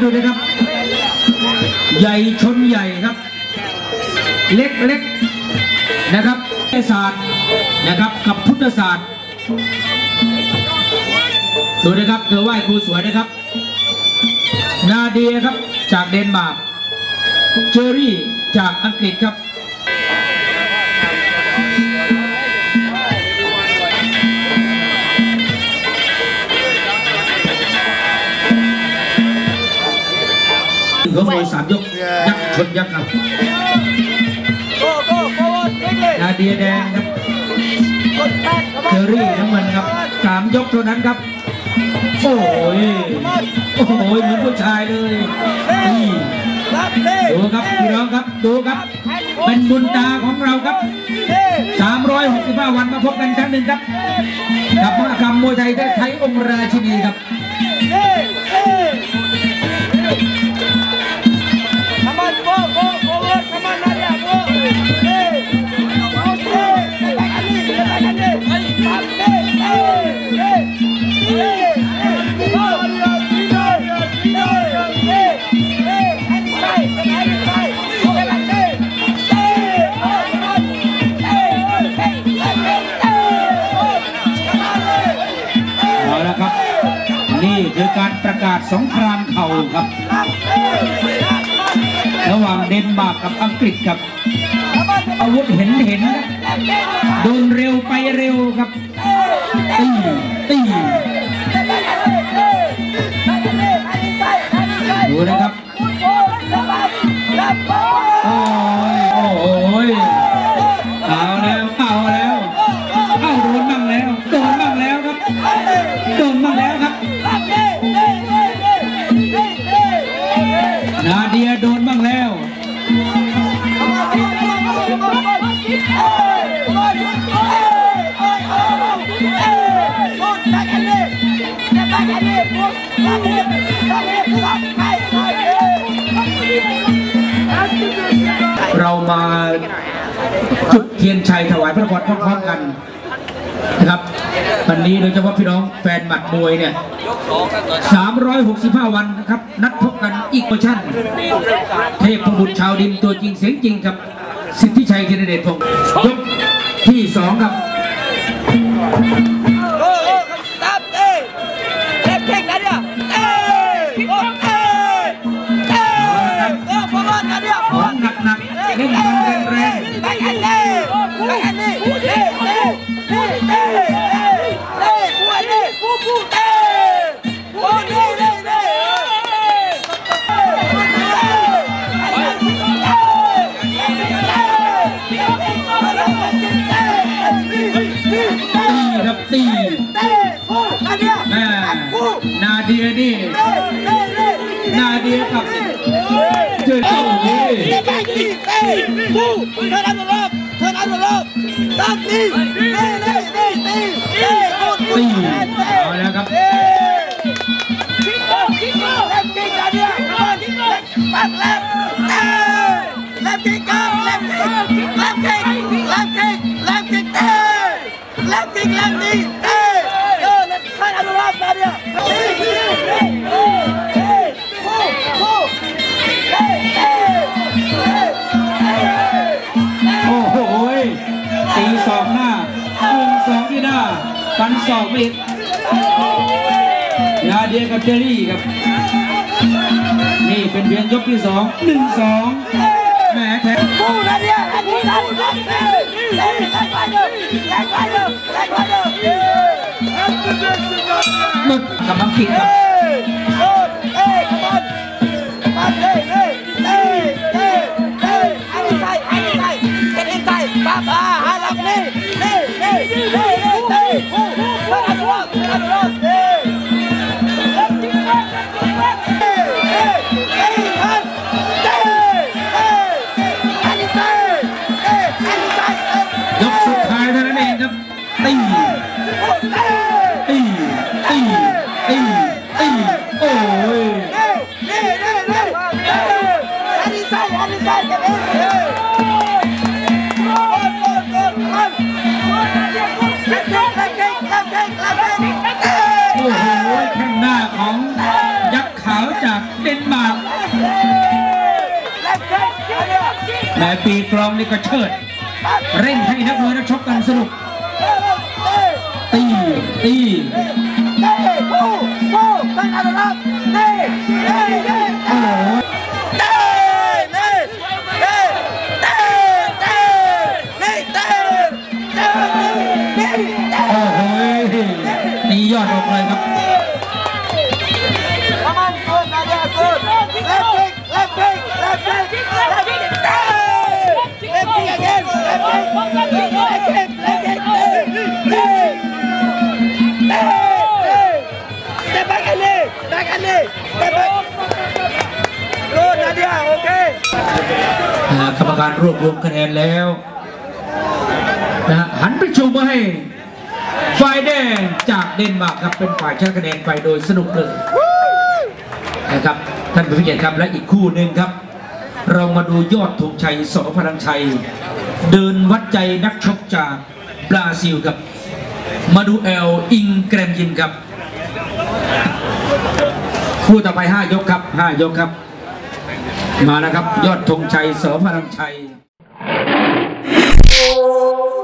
นะครับใหญ่ชนใหญ่ครับเล็กนะครับศาสตร์นะครับกับพุทธศาสตร์ดูนะครับเธอไหว้ครูสวยนะครับนาเดียครับจากเดนมาร์กเจอรี่จากอังกฤษครับเขาโวย3 ยกยักษ์ชนยักษ์ครับนาเดียแดงครับเจอรี่น้ำเงินครับ3 ยกเท่านั้นครับโอ้ยเหมือนผู้ชายเลยดูครับพี่น้องครับดูครับเป็นบุญตาของเราครับ365 วันมาพบกันครั้งหนึ่งครับกับมหกรรมมวยไทยไทยองค์ราชินีครับนี่คือการประกาศสงครามเข่าครับระหว่างเดนมาร์กกับอังกฤษครับอาวุธเห็นโดนเร็วไปเร็วครับตีดูนะครับโอ้ยเอาแล้วโดนบ้างแล้วครับนาเดียโดนบ้างแล้วเรามาจุดเทียนชัยถวายพระพรพร้อมๆกันนะครับวันนี้โดยเฉพาะพี่น้องแฟนหมัดมวยเนี่ย365 วันครับนัดพบกันอีกโปรชั่นเทพบุตรชาวดินตัวจริงเสียงจริงครับสิทธิชัยธีรเดชพงศ์ยกที่2ครับของหนักเล่นกันแรงตีนาเดียนี่นาเดียกับเจอเจ้านี่เอาแล้วครับโอ้โหตีศอกหน้า1-2ที่หน้าฟันศอกไปอีกนาเดียกับเจอรี่ครับนี่เป็นเพียงยกที่2 1-2แหมแทงหมดกับอังกฤษครับยกสุดท้ายเท่านั้นเองครับตีโอ้ยโอ้โหแข้งหน้าของยักษ์ขาวจากเดนมาร์กแต่ปีกลองนี่ก็เชิดเร่งให้นักมวยนักชกกันสนุกตีตียอดออกเลยครับกรรมการรวบรวมคะแนนแล้วหันไปชูมาให้ฝ่ายแดงจากเดนมาร์กครับเป็นฝ่ายชนะคะแนนไปโดยสนุกเลยนะครับท่านผู้ชมครับและอีกคู่หนึ่งครับเรามาดูยอดธงชัยส.พลังชัยเดินวัดใจนักชกจากบราซิลครับมาดูอิงแกรมยินครับคู่ต่อไป5 ยกครับ5 ยกครับมาแล้วครับยอดธงชัยส.พลังชัย